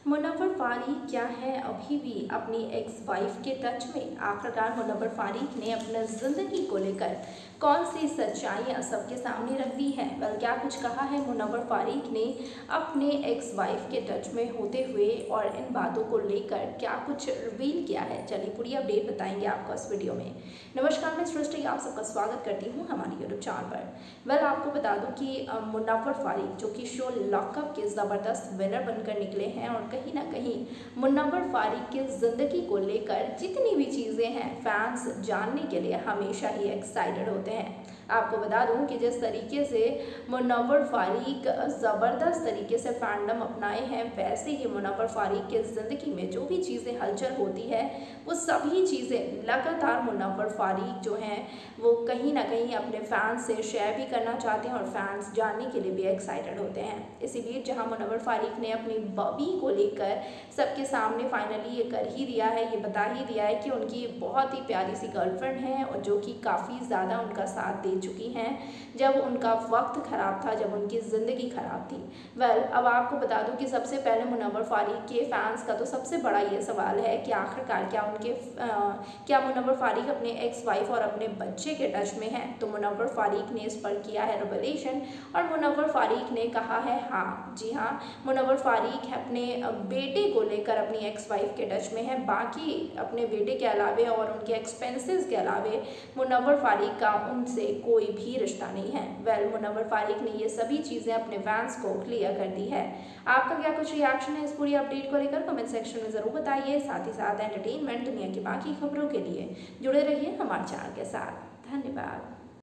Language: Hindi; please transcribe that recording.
मुनव्वर फारीक क्या है अभी भी अपनी एक्स वाइफ के टच में? आखिरकार मुनव्वर फारीक ने अपने ज़िंदगी को लेकर कौन सी सच्चाइयाँ सबके सामने रख दी हैं? क्या कुछ कहा है मुनव्वर फारीक ने अपने एक्स वाइफ के टच में होते हुए, और इन बातों को लेकर क्या कुछ रिवील किया है? चलिए पूरी अपडेट बताएंगे आपको इस वीडियो में। नमस्कार, मैं सृष्टि आप सबका स्वागत करती हूँ हमारे यूट्यूब चैनल पर। आपको बता दूँ कि मुनव्वर फारीक जो कि शो लॉकअप के ज़बरदस्त विनर बनकर निकले हैं, और कहीं ना कहीं मुनव्वर फारीक की ज़िंदगी को लेकर जितनी भी चीज़ें हैं फैंस जानने के लिए हमेशा ही एक्साइटेड होते हैं। आपको बता दूं कि जिस तरीके से मुनव्वर फारीक ज़बरदस्त तरीके से फैंडम अपनाए हैं, वैसे ही मुनव्वर फारीक के ज़िंदगी में जो भी चीज़ें हलचल होती है वो सभी चीज़ें लगातार मुनव्वर फारीक जो हैं वो कहीं ना कहीं अपने फैंस से शेयर भी करना चाहते हैं, और फैंस जानने के लिए भी एक्साइटेड होते हैं। इसी बीच जहां मुनव्वर फारीक ने अपनी बॉबी को लेकर सबके सामने फाइनली ये कर ही दिया है, ये बता ही दिया है कि उनकी बहुत ही प्यारी सी गर्लफ्रेंड है, और जो कि काफ़ी ज़्यादा उनका साथ दे चुकी हैं जब उनका वक्त ख़राब था, जब उनकी ज़िंदगी ख़राब थी। अब आपको बता दूं कि सबसे पहले मुनव्वर फारीक के फैंस का तो सबसे बड़ा ये सवाल है कि आखिरकार क्या मुनव्वर फारीक अपने एक्स वाइफ और अपने बच्चे के टच में हैं? तो मुनव्वर फारीक ने इस पर किया है रिवलेशन, और मुनव्वर फारीक ने कहा है हाँ जी हाँ, मुनव्वर फारीक अपने बेटे को लेकर अपनी एक्स वाइफ के टच में है। बाकी अपने बेटे के अलावे और उनके एक्सपेंसेस के अलावे मुनव्वर फारीक का उनसे कोई भी रिश्ता नहीं है। मुनव्वर फारीक ने ये सभी चीज़ें अपने फैंस को क्लियर कर दी है। आपका क्या कुछ रिएक्शन है इस पूरी अपडेट को लेकर? कमेंट सेक्शन में ज़रूर बताइए। साथ ही साथ एंटरटेनमेंट दुनिया की बाकी खबरों के लिए जुड़े रहिए हमारे चैनल के साथ। धन्यवाद।